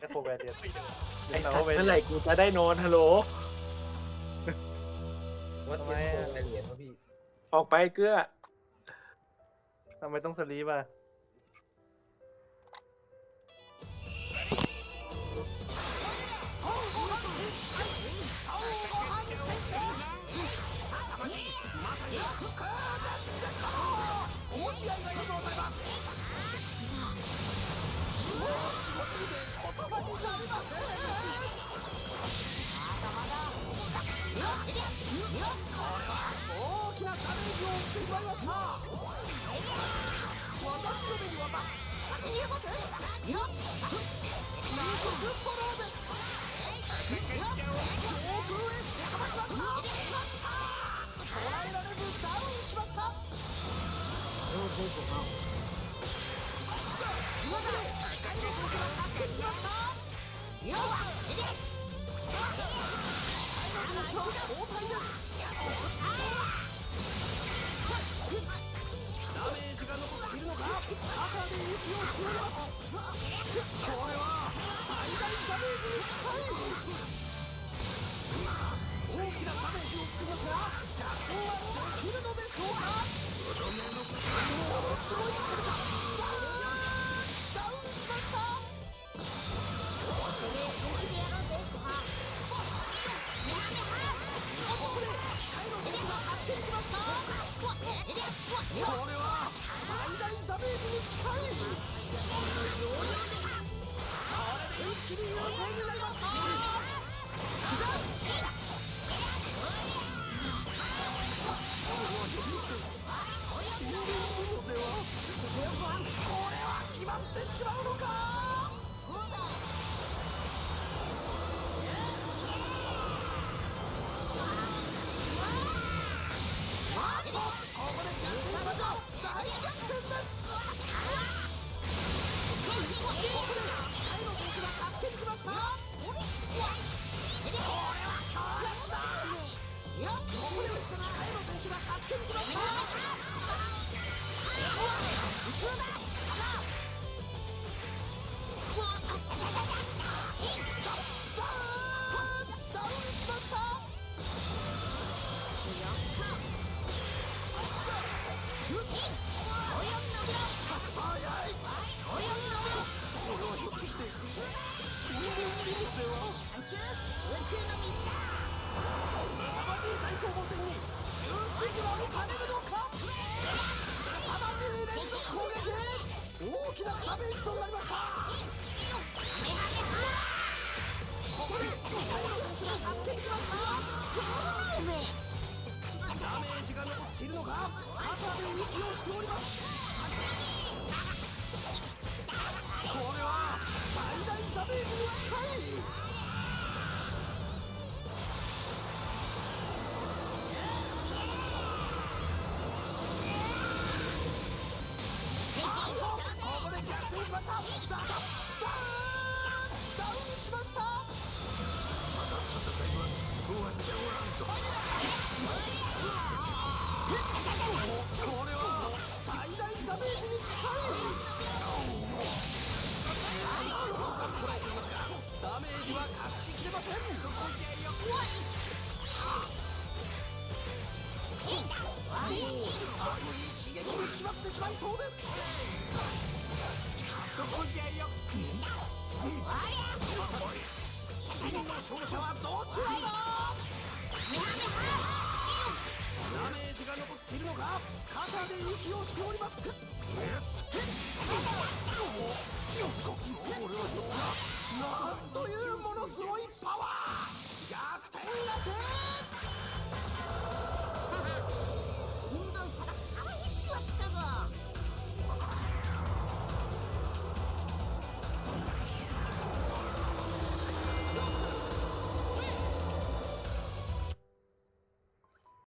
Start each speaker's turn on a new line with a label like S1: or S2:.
S1: โคแวนเดียน
S2: ไอ้สัตว์เมื่อไหร่กูจะได้นอนฮัลโหล
S3: วัดเป็นอะไรเหรียญวะพี่
S2: ออกไปเกลือ
S1: ทำไมต้องสลีปอ่ะ
S4: なんというものすごいパワー